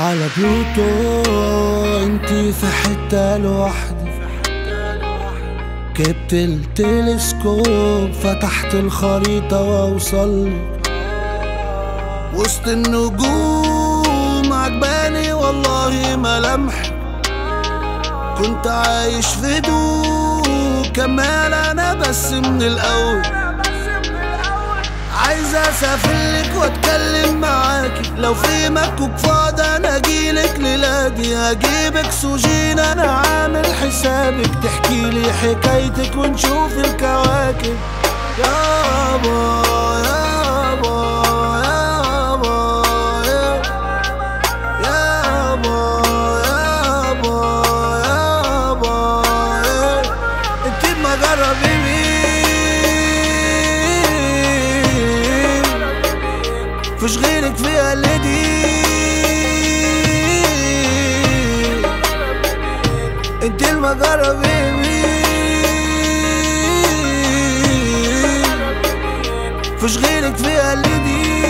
على بلوتو انتي في حتة لوحدي، جبت التلسكوب فتحت الخريطة واوصلك وسط النجوم، عجباني والله ملامحك، كنت عايش في هدوء كمال انا بس من الاول، عايز اسافرلك واتكلم معاكي، لو في مكوك فاضي انا اجيلك ليلادي، هجيبك سوجين انا عامل حسابك، تحكيلي حكايتك ونشوف الكواكب. يابا يابا يابا يابا يابا يابا انتي بمجرة بيبي فيش غيرك فيها اللي دي، انت المجرة بيبي فيش غيرك فيها اللي دي.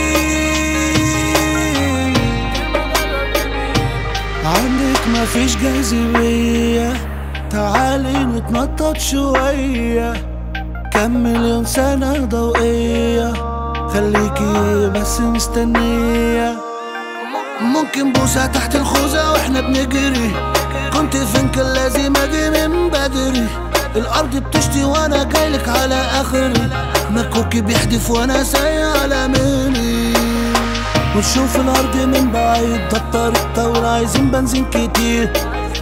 عندك مفيش جاذبية، تعالي نتنطط شوية، كم مليون سنة ضوئية، خليكي بس مستنية، ممكن بوسة تحت الخوذة واحنا بنجري، كنت فين كان لازم اجي من بدري، الارض بتشتي وانا جايلك على اخري، مكوكي بيحدف وانا سايق على ميني، ونشوف الارض من بعيد، ده الطريق طول عايزين بنزين كتير،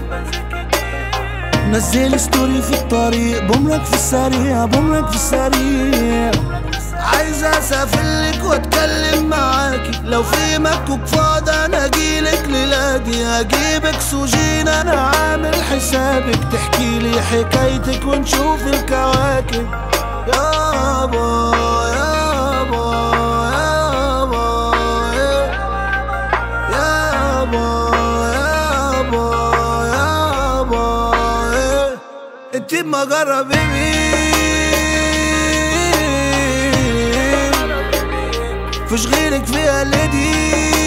نزل ستوري في الطريق، بوملك في السريع بوملك في السريع، عايز اسافرلك واتكلم معاكي، لو في مكوك فاضي انا اجيلك ليلادي، هجيبك سوجين انا عامل حسابك، تحكيلي حكايتك ونشوف الكواكب. يابا يابا يابا يابا يابا يابا انتي بمجرة بيبي فيش غيرك فيها اللي دي.